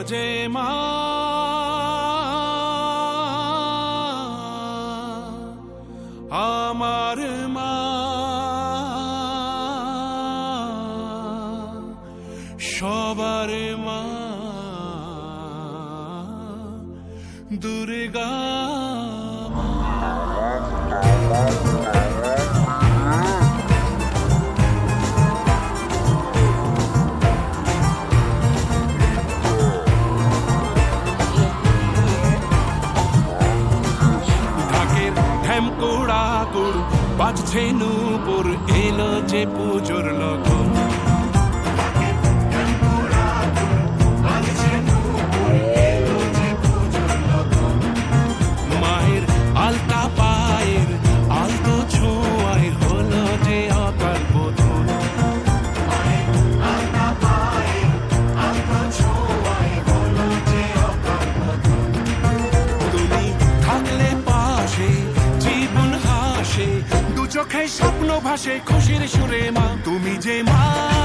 যে মা আমার মা সবার মা দুর্গা বাজছে নূপুর এলো যে পুজোর লগন মায়ের আলতা পায়ের আলতো ছোঁয়ায় হলো যে অকাল বোধন তুমি থাকলে পাশে জীবন হাসে চোখে স্বপ্ন ভাসে খুশির সুরে মা তুমি যে মা